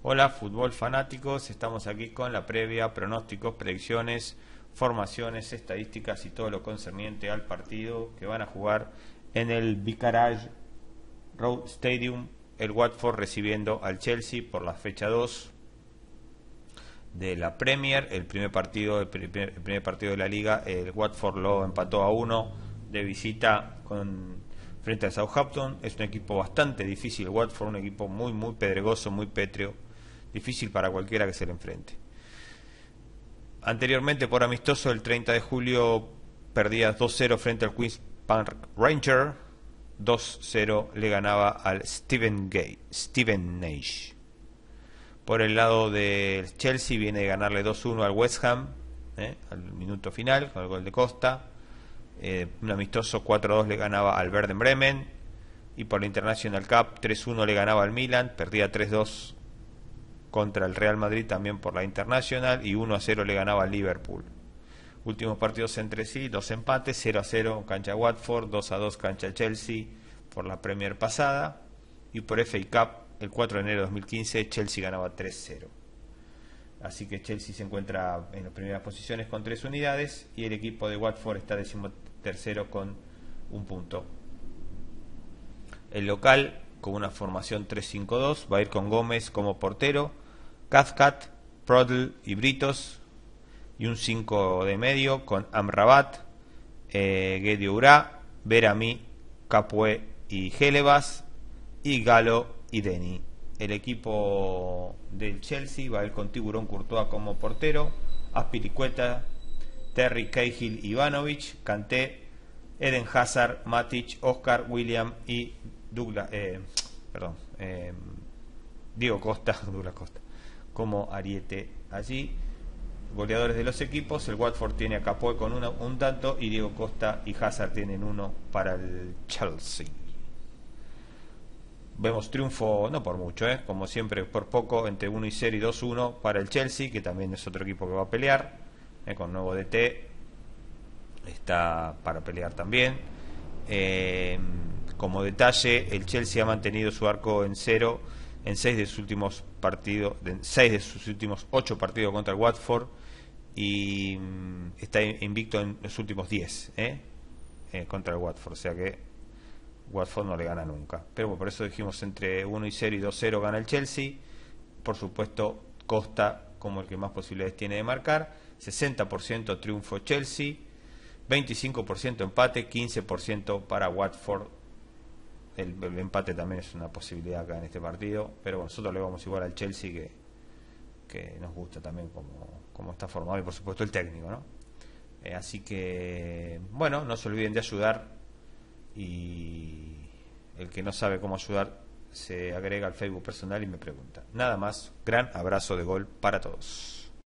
Hola fútbol fanáticos, estamos aquí con la previa, pronósticos, predicciones, formaciones, estadísticas y todo lo concerniente al partido que van a jugar en el Vicarage Road Stadium, el Watford recibiendo al Chelsea por la fecha 2 de la Premier. El primer partido de la Liga, el Watford lo empató a 1 de visita frente a Southampton. Es un equipo bastante difícil el Watford, un equipo muy pedregoso, muy pétreo, difícil para cualquiera que se le enfrente. Anteriormente, por amistoso, el 30 de julio perdía 2-0 frente al Queen's Park Rangers. 2-0 le ganaba al Steven Nash. Por el lado del Chelsea viene de ganarle 2-1 al West Ham, al minuto final, con el gol de Costa. Un amistoso 4-2 le ganaba al Werder Bremen. Y por la International Cup 3-1 le ganaba al Milan, perdía 3-2 contra el Real Madrid también por la Internacional, y 1-0 le ganaba al Liverpool. Últimos partidos entre sí, 2 empates, 0-0 cancha Watford, 2-2 cancha Chelsea por la Premier pasada, y por FA Cup el 4 de enero de 2015 Chelsea ganaba 3-0. Así que Chelsea se encuentra en las primeras posiciones con 3 unidades y el equipo de Watford está 13º con 1 punto. El local, con una formación 3-5-2, va a ir con Gómez como portero, Cathcart, Prodl y Britos, y un 5 de medio con Amrabat, Guedioura, Berami, Capué y Gelebas, y Galo y Deni. El equipo del Chelsea va a ir con Tiburón Courtois como portero, Azpilicueta, Terry, Cahill, Ivanovic, Kanté, Eden Hazard, Matic, Oscar, William y Diego Costa, Douglas Costa como ariete allí. Goleadores de los equipos, el Watford tiene a Capoe con un tanto, y Diego Costa y Hazard tienen 1 para el Chelsea. Vemos triunfo, no por mucho, como siempre por poco, entre 1-0 y 2-1 para el Chelsea, que también es otro equipo que va a pelear, con nuevo DT, está para pelear también. Como detalle, el Chelsea ha mantenido su arco en 0 en 6 de sus últimos partidos, 6 de sus últimos 8 partidos contra el Watford, y está invicto en los últimos 10 contra el Watford, o sea que Watford no le gana nunca. Pero bueno, por eso dijimos entre 1-0 y 2-0 gana el Chelsea. Por supuesto, Costa como el que más posibilidades tiene de marcar. 60% triunfo Chelsea, 25% empate, 15% para Watford. El empate también es una posibilidad acá en este partido, pero bueno, nosotros le vamos igual al Chelsea, que nos gusta también como está formado, y por supuesto el técnico, ¿no? Así que bueno, no se olviden de ayudar, y el que no sabe cómo ayudar se agrega al Facebook personal y me pregunta. Nada más, gran abrazo de gol para todos.